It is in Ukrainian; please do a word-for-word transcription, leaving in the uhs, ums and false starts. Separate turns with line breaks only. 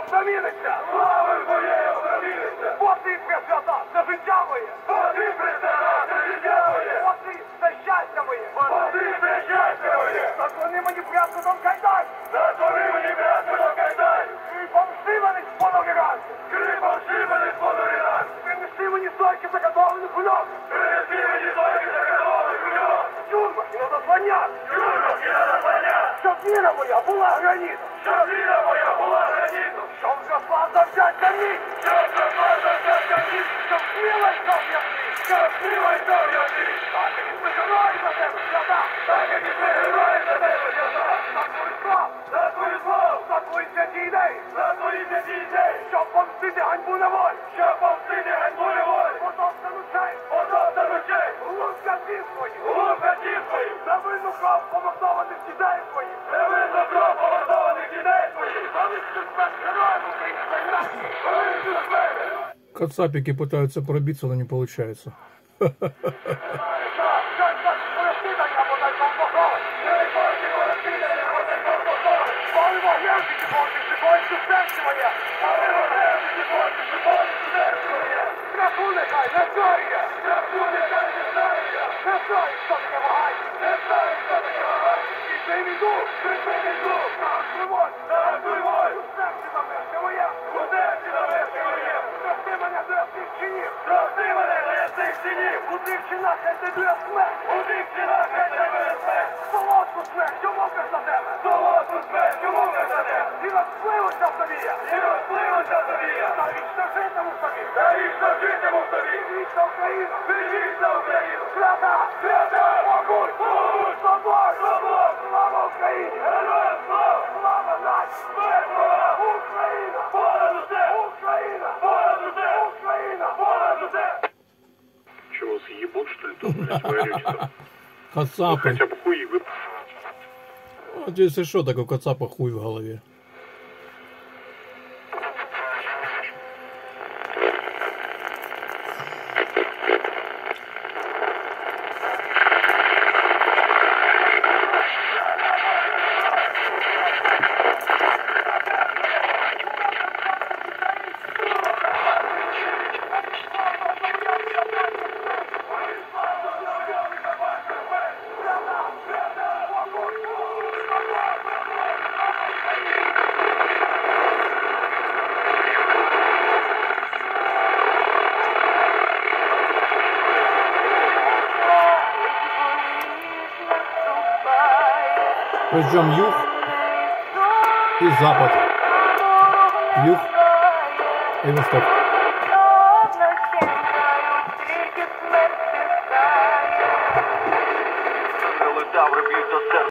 проміниться! Слава твоєю проміниться! Поти пресвята, це життя моє! Поти пресвята, це життя моє! Поти це щастя моє! Поти це щастя моє! Заклони мені прядку до кайдан! Заклони мені прядку до кайдан! Скрипом шибаних сподоги ранку! Скрипом шибаних сподоги ранку! Принеси мені сойки заготовлених кульок! Принеси мені сойки заготовлених кульок! Тюрма і на заслання! Тюрма і на заслання! Щоб віра моя була гранітом! Щоб віра моя була гранітом! Щоб зросла завзяття мій! Щоб зросла завзяття мій! Щоб смілость зав'язки! Щоб смілость зав'язки! Так як і ми герої за тебе, свята! Так як і ми герої за тебе, свята! За твою славу! За твою славу! За твої святі ідеї! За твої святі ідеї! Щоб помстити ганьбу на волі! Щоб помстити ганьбу на волі! Потоптану честь! Потоптану честь! Глуп святів своїх! Глуп святів своїх! За винну кров помордованих дітей своїх! За винну кров помордованих дітей своїх! За винну смерть героїв української нації! За винну смерть!
Кацапики пытаются пробиться, но не получается.
Прости мене за ясних чинів! У тих чинах хай тебе смерть! У тих чинах хай тебе смерть! Солодку смерть, чому ми за тебе? Солодку смерть, чому ми за тебе? І розпливуся в тобі я! І розпливуся в тобі я! Та вічно житиму в тобі! Та вічно житиму в тобі! Вічна Україна! Вічна Україна! Свята! Свята! Огонь! Огонь! Собор! Собор! Слава Україні! Героям слава! Слава нації! Смерть ворогам! Україна! Понад усе! Україна! Понад усе! Україна! Понад усе!
Чего, съебут, что ли, там, блядь, вы орете там?
Кацапы.
Хотя бы хуи вы...
Вот если что, так у кацапа хуй в голове. Причем юг и запад, юг и восток.